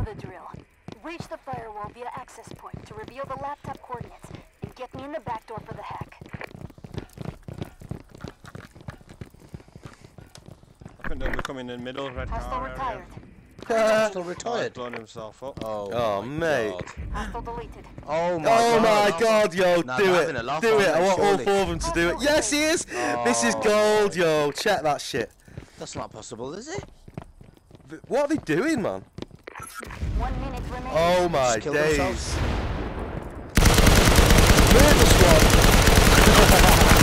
the drill. Reach the firewall via access point to reveal the laptop coordinates and get me in the back door for the hack. I think they'll be coming in the middle, red Hostile car retired. Hostile area. retired. Blown himself up. Oh mate. God. Hostile deleted. Oh my God, yo, Nah, do they're it. having a laugh, Do it. aren't I they, want all surely? 4 of them to do it. Yes, he is. This is gold, yo. Check that shit. That's not possible, is it? What are they doing, man? 1 minute remaining. Oh my Just kill days. themselves. Murder squad.